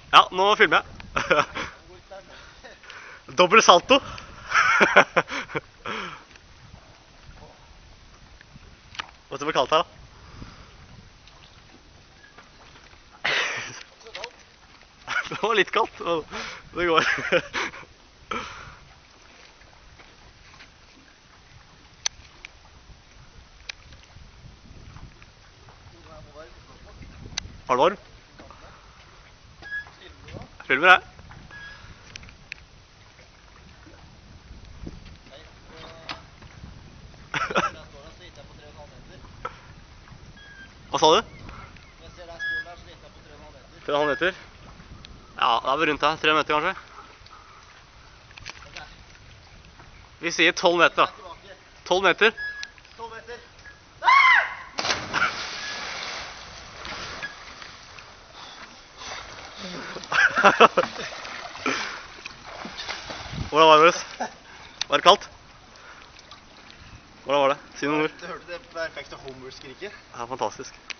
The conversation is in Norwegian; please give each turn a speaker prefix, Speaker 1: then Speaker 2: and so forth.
Speaker 1: Ja, nå filmer jeg. Dobbelt salto. Vet du hva kaldt her da? Det var litt kaldt, men det går. Var det varm? Filmer jeg. Hva sa du? Jeg ser deg skål der, så gikk jeg på 3,5 meter. 3,5 meter? Ja, det er vel rundt her. 3 meter kanskje? Vi sier 12 meter da. 12 meter. 12 meter. Hvordan var det? Var det kaldt? Hvordan var det? Si noen ord.
Speaker 2: Du hørte det perfekte Homer-skriket?
Speaker 1: Ja, fantastisk.